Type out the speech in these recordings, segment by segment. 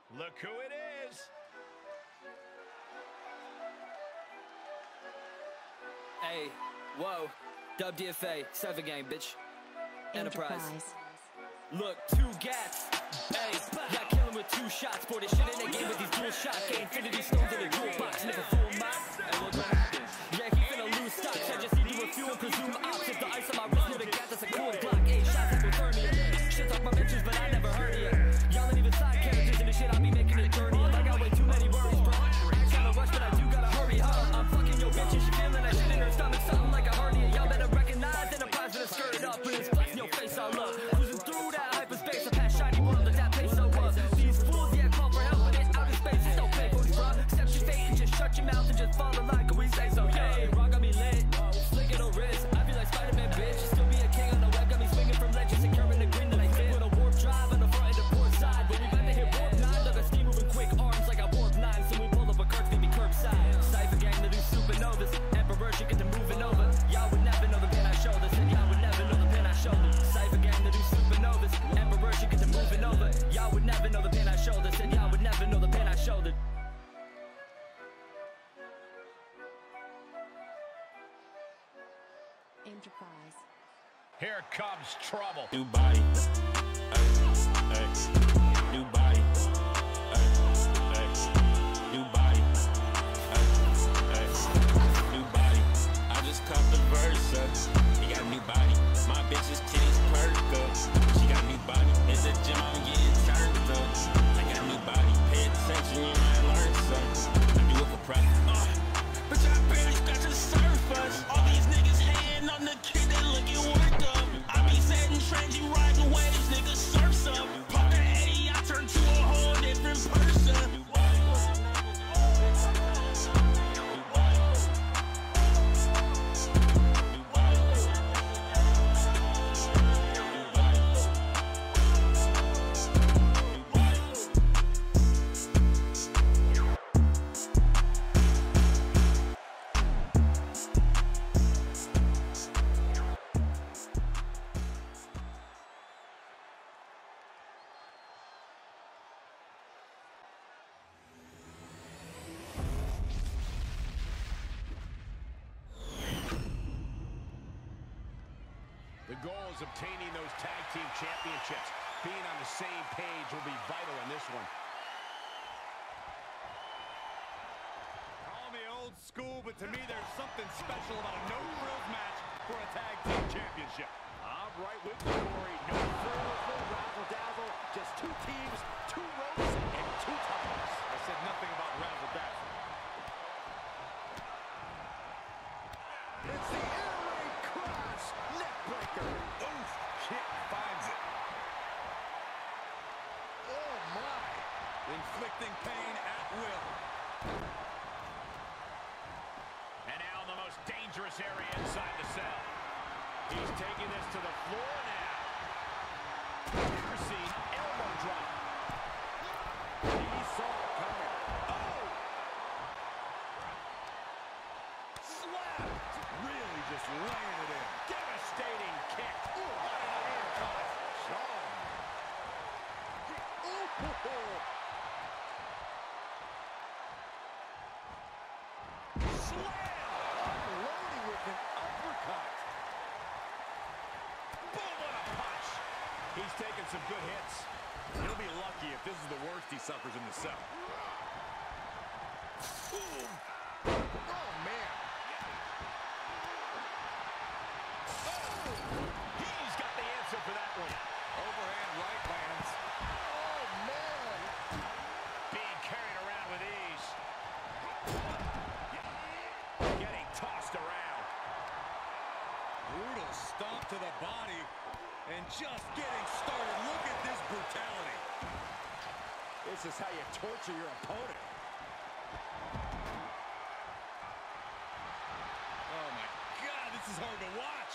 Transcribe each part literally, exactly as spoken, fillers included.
Look who it is. Hey, whoa, W D F A, seven game, bitch. Enterprise. Enterprise. Look, two gats. Hey, got killing with two shots. Boy, this shit in that game with these dual shots. Get infinity stones in a dual box. Nigga, full mop. Hey, look, yeah, he finna lose stocks. I just need to refuel and presume ops. If the ice on my wrist know the gat, that's a cool Glock. Eight shots at hypothermia. Shit talk my bitches, but I never heard of ya. Y'all ain't even side characters in the shit I be making it dirty. I got way too many worries, bro. I ain't tryna rush, but I do gotta hurry, huh? I'm fucking your bitch and she feeling that shit in her stomach. Something like a hernia. Y'all better recognize Enterprise with a skirt up. But it's flexing your face all up. Cruising through that hyperspace. I pass shiny world, let that pace so up. These fools, yeah, call for help, but it's outer space. It's no fake ones, bruh. Accept your fate and just shut your mouth and just fall in line. Can we say so? Yeah, rock got me lit. Flick it on wrist. I feel like Spider-Man, bitch. Still be a king on the web. Got me swinging from ledges, securing the green that I fit. With a warp drive on the front and the port side. When we about to hit warp nine, look, I steam moving quick arms like I warp nine. So we pull up a Kirk, meet me curbside. Cypher gang to do supernovas. Emperor, she get to moving over. Y'all would never know the pain I shoulder. Said y'all would never know the pain I shoulder. Cypher gang to do supernovas. Emperor, she get to moving over. Y'all would never know the pain I shoulder. Said y'all would never know the pain I shouldered. Enterprise. Here comes trouble. New body, ay, ay. New body, ay, ay. New body, ay, ay. New body. I just caught the Versa. He got a new body. My bitch's titties perk up. She got a new body. It's a gym, I'm getting turned up. I got a new body. Pay attention, you might learn something. I do it for profit. Uh, but y'all barely scratch the surface. All these niggas hating on the kid, they looking worked up. I be setting trends, you riding waves, niggas surfs up. Pop the A, I turn to a whole different person. The goal is obtaining those tag team championships. Being on the same page will be vital in this one. Call me old school, but to me there's something special about a no-frills match for a tag team championship. I'm right with you, Corey. No frills, no razzle-dazzle, just two teams, two ropes, and two ties. I said nothing about razzle-dazzle. It's the air-raid cross neckbreaker. Oof, kick finds it. Oh, my. Inflicting pain at will. And now in the most dangerous area inside the cell. He's taking this to the floor now. Piercing elbow drop. He saw it coming. Oh! Slapped. Really just laying it in. Devastating kick. Ooh, right in the ear cut. Strong. Ooh. Slam. Unloading with an uppercut. Boom, what a punch. He's taking some good hits. He'll be lucky if this is the worst he suffers in the cell. Boom. Oh, man. He's got the answer for that one. Overhand right lands. Oh, man. Being carried around with ease. Getting tossed around. Brutal stomp to the body. And just getting started. Look at this brutality. This is how you torture your opponent. Oh, my God. This is hard to watch.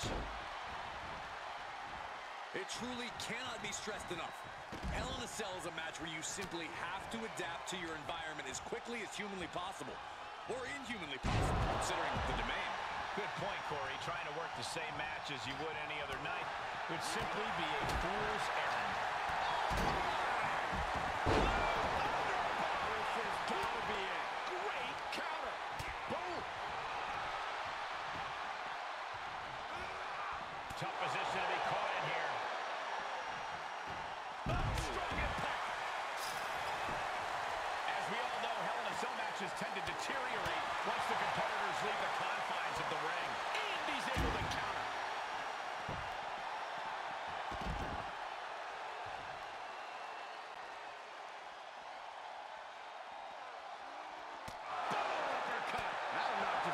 It truly cannot be stressed enough. Hell in a Cell is a match where you simply have to adapt to your environment as quickly as humanly possible. Or inhumanly possible, considering the demand. Good point, Corey. Trying to work the same match as you would any other night would simply be a fool's errand.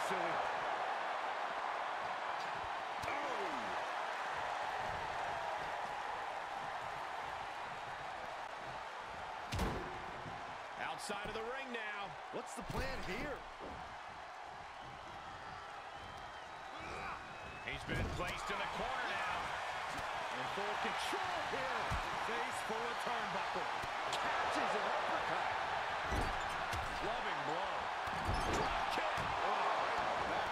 silly. Outside of the ring now. What's the plan here? He's been placed in the corner now. In full control here. Face full of turnbuckle. Catches an uppercut. Loving blow. Drop kick. Oh, right back.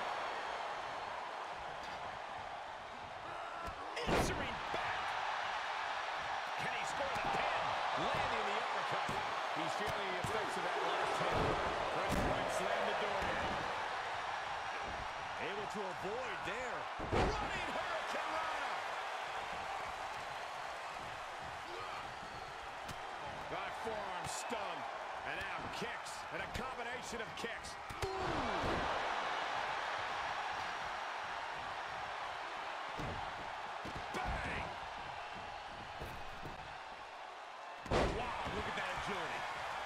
Answering back. Can he score the pin? Landing the uppercut. He's feeling the effects of that last hit. Press point, slam the door in. Able to avoid there. Running Hurricane Rana. Got forearm stun. And now kicks. And a combination of kicks. Ooh. Bang! Wow, look at that agility.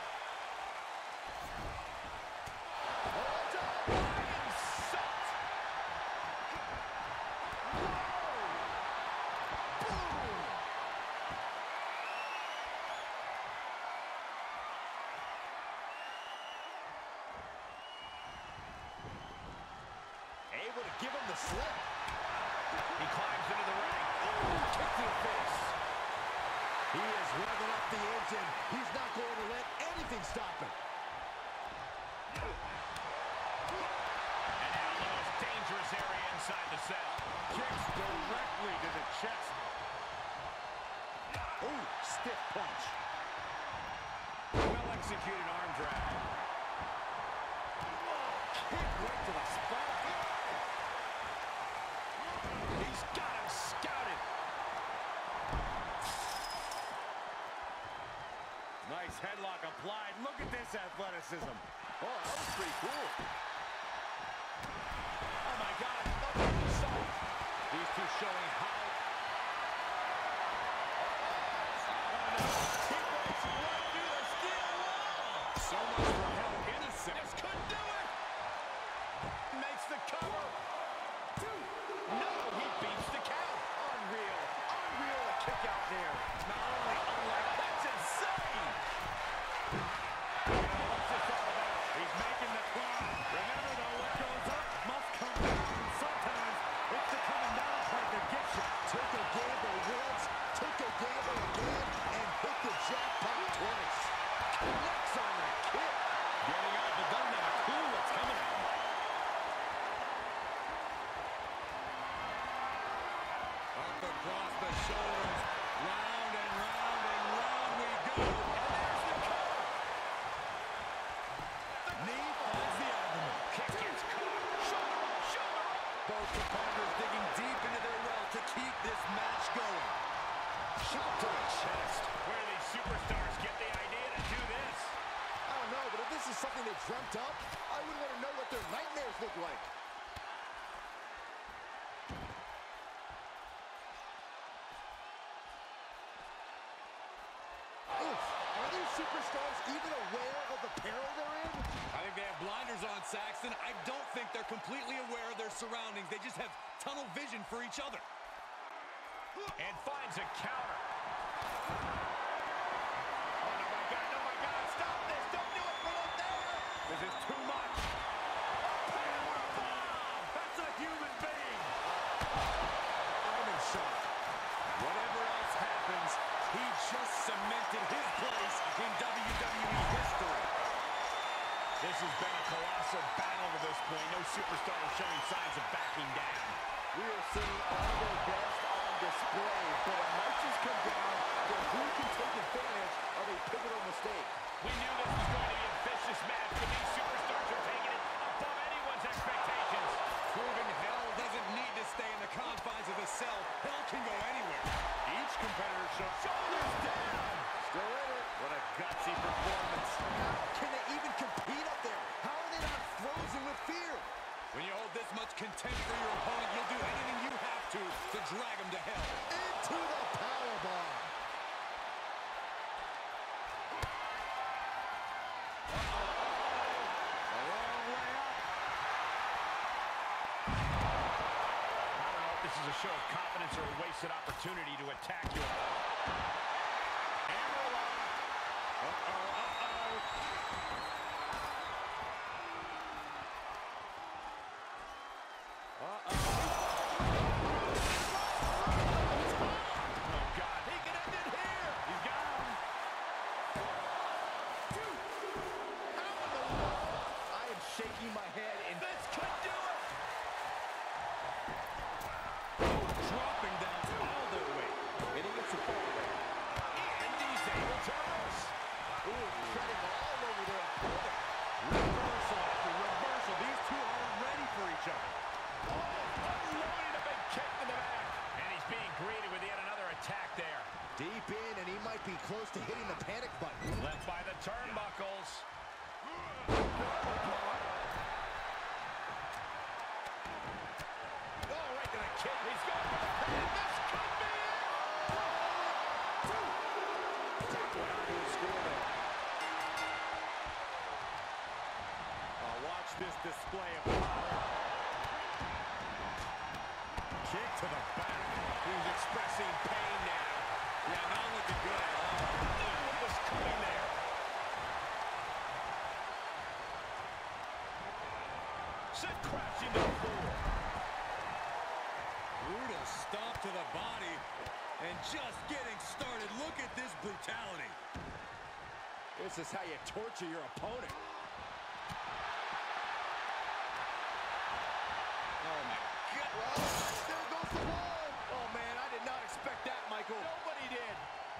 Able to give him the slip. He climbs into the ring. Ooh, kick to the face. He is revving up the engine. He's not going to let anything stop him. And now the most dangerous area inside the cell. Kicks directly to the chest. Ooh, stiff punch. Well-executed arm drag. Kick right to the spine. He's got him scouted. Nice headlock applied. Look at this athleticism. Oh, that was pretty cool. Oh, my God. These two showing how. Oh, no. He breaks right through the steel wall. So much for Hell in a second. Just couldn't do it. Makes the cover. No, he beats the count. Unreal. Unreal a kick out there. Not only unlike, that's insane. You know, what's this all about? He's making the climb. Remember, though, what goes up must come down. And sometimes it's the coming down part that gets you. Took a gamble once, took a gamble again, and hit the jackpot twice. Connects on that kick. Getting up, but doesn't have a clue what's coming at him. Up across the shoulders, round and round and round we go. And there's the cover. The knee finds the abdomen. Kick gets caught. Shoulder up, shoulder up. Both competitors digging deep into their well to keep this match going. Shot to the chest. Where do these superstars get the idea to do this? I don't know, but if this is something they dreamt up, I would want to know what their nightmares look like. Are these superstars even aware of the peril they're in? I think they have blinders on, Saxton. I don't think they're completely aware of their surroundings. They just have tunnel vision for each other. And finds a counter. Oh, no, my God, no, my God, stop this. Don't do it from up there. This is too much. Power bomb. That's a human being. I'm in shock. Whatever else happens, he just cemented his place in W W E history. This has been a colossal battle to this point. No superstar is showing signs of backing down. We are seeing all their best on display, but it might just come down to who can take advantage of a pivotal mistake. We knew this was going to be a vicious match, but these superstars are taking it above anyone's expectations. Proving hell doesn't need to stay in the confines of the cell. Hell can go anywhere. Each competitor shows shoulders down. Still in it. What a gutsy performance. How can they even compete up there? How are they not frozen with fear? When you hold this much contempt for your opponent, you'll do anything you have to to drag him to hell. Into the powerbomb. Uh-oh. A long way up. is a show of confidence or a wasted opportunity to attack you. Hammerlock. Uh-oh, uh-oh. Uh-oh. Oh, God. He can end it here. He's got him. How in the world? I am shaking my head, and this could do it. Dropping down all the way. And he gets the ball there. And he's able to reverse. Ooh, treading all over their opponent. Reversal after reversal. These two aren't ready for each other. Oh, unloading a big kick to the back. And he's being greeted with yet another attack there. Deep in, and he might be close to hitting the panic button. Left by the turnbuckles. Oh, right to the kick. He's going for the pin. This could be it. Tap one onto his score there. Oh, watch this display of power. Kick to the back. He's expressing pain now. Yeah, not looking good at all. Knew what was coming there. Sent crashing to the floor. Brutal stomp to the body. And just getting started. Look at this brutality. This is how you torture your opponent. Oh, my God. Well, there goes the wall. Oh, man, I did not expect that, Michael. Nobody did.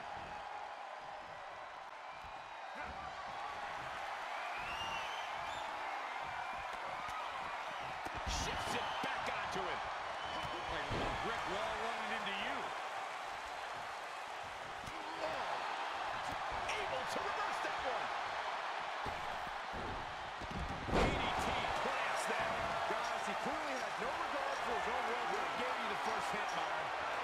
Shifts it back onto him. Like a brick wall running into you. Oh. Able to reverse that one. D D T plants that. Guys, he clearly has no regard for his own well-being. He gave you the first hit, Myron.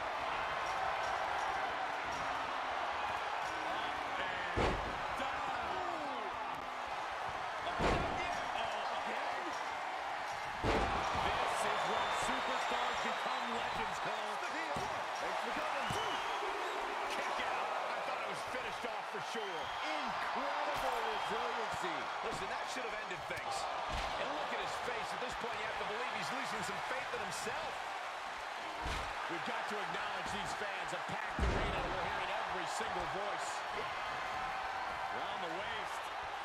Sure. Incredible resiliency. Listen, that should have ended things. And look at his face. At this point, you have to believe he's losing some faith in himself. We've got to acknowledge these fans. A packed arena. We're hearing every single voice. Around the waist.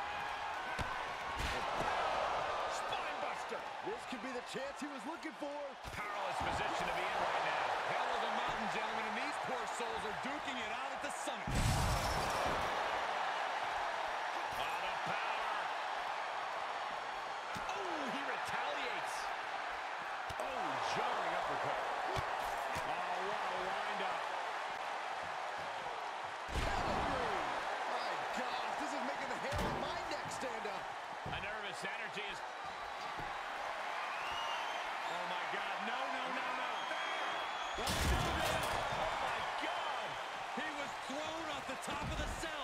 Spine buster. This could be the chance he was looking for. Powerless position to be in right now. Hell of a mountain, gentlemen, and these poor souls are duking it out at the summit. Jarring uppercut. Oh, what a wind-up. My gosh, this is making the hair on my neck stand up. A nervous energy is... Oh, my God. No, no, no, no. Oh, my God. He was thrown off the top of the cell.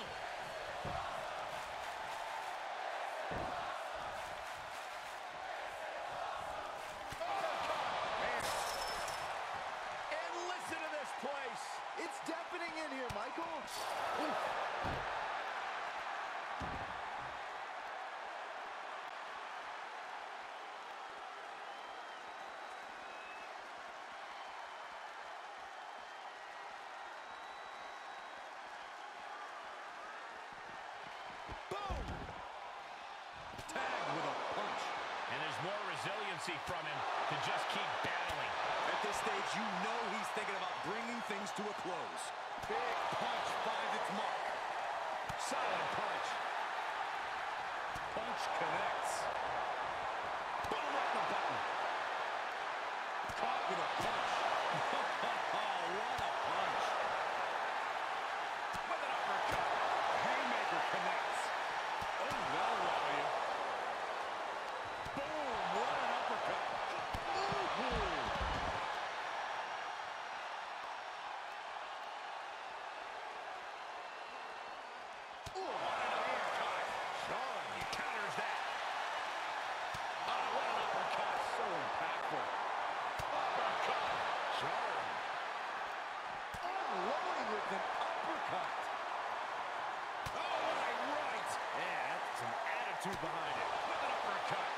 It's deafening in here, Michael. Oof. Boom! Tagged with a punch. And there's more resiliency from him to just keep battling. At this stage, you know he's thinking about bringing things to a close. Big punch finds its mark. Solid punch. Punch connects. Boom, right in the button. Caught with a punch. Oh, what a punch. With an uppercut. Haymaker connects. Oh, that'll wow you. Boom, what an uppercut. Ooh. Shot. attitude behind it. With an uppercut.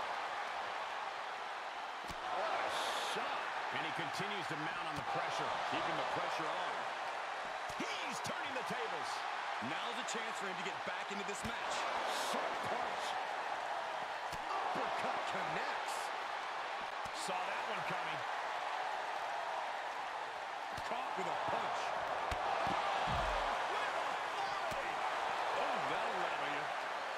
What a shot. And he continues to mount on the pressure, keeping the pressure on. He's turning the tables. Now's a chance for him to get back into this match. Sharp punch. Uppercut connects. Saw that one coming. Caught with a punch. Oh, that'll rattle you.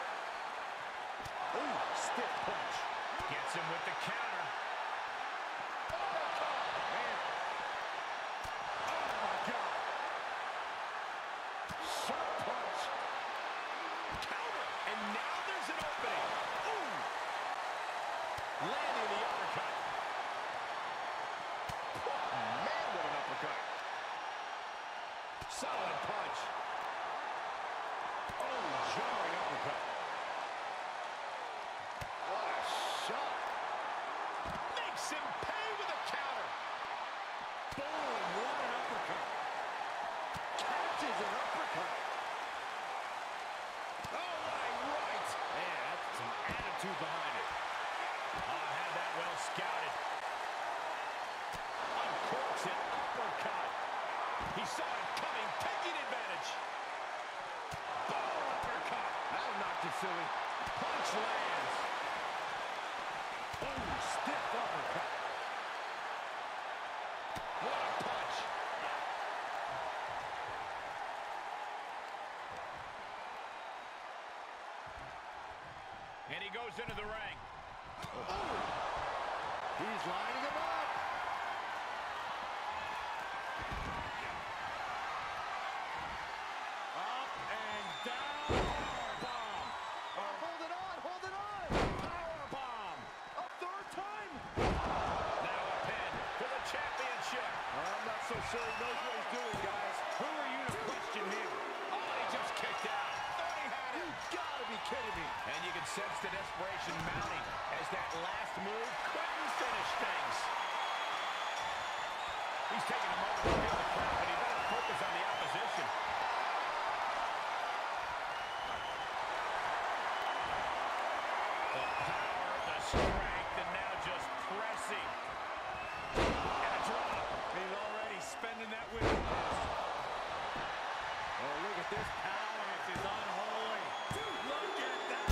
Oh, stiff punch. Gets him with the counter. Uppercut. Man. Oh, my God. Sharp punch. Counter. And now there's an opening. Ooh. Landing the uppercut. Oh, man, what an uppercut. Solid punch. Oh, jarring uppercut. What a shot. Makes him pay with a counter. Boom, what an uppercut. Catches an uppercut. Oh, my right. Man, that's some attitude behind it. Oh, had that well scouted. Uncorks it, uppercut. He saw it coming, taking advantage. Boom, uppercut. That'll knock you silly. Punch lands. Oh, stiff uppercut. What a punch. And he goes into the ring. Oh. He's lining him up. Up and down. Powerbomb. Oh, hold it on, hold it on. Powerbomb. A third time. Now a pin for the championship. I'm not so sure he knows what he's doing, guys. Who are you to question him? Oh, he just kicked out. Thought he had it. You gotta be kidding me. And you can sense the desperation mounting as that last move couldn't finish things. He's taking a moment to feel the crowd, but he better focus on the opposition. The power, the strength, and now just pressing. And a drop. He's already spending that with him. Oh, look at this power. This is unholy. Look at that.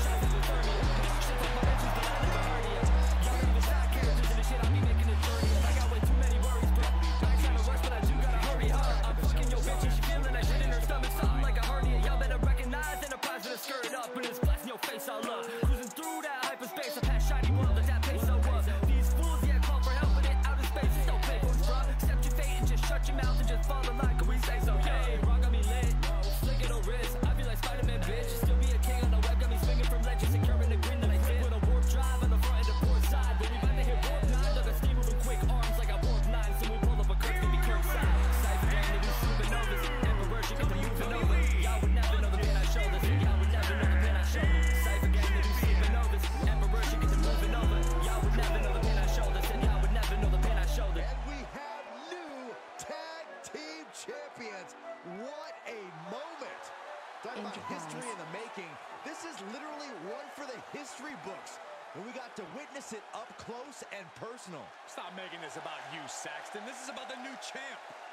Skirt up and it's blasting your face all up. Cruising through that hyperspace, I pass shiny world, let that pace so up. These fools, yeah, call for help, but it outer space is no paper, bruh. Accept your fate and just shut your mouth and just fall in line, can we say so? Yeah, rock got me lit, flick it on wrist. I feel like Spider-Man, bitch. Still be a king on the web, got me swinging from ledges, securing the green that I did. With a warp drive on the front and the port side. Baby, about to hit warp nine, look at steam moving quick, arms like I warp nine. So we pull up a curve, give me curb side. Cypher gang, they do supernovas. Emperor, she get the moving over. Y'all would never know the pain I showed us. Y'all would never know the pain I showed us. Cypher gang, they do supernovas. Emperor, she get the moving over. Y'all would never know the pain I showed us. And y'all would never know the pain I showed us. And we have new tag team champions. What a moment. Talk about history in the making. This is literally one for the history books. And we got to witness it up close and personal. Stop making this about you, Saxton. This is about the new champ.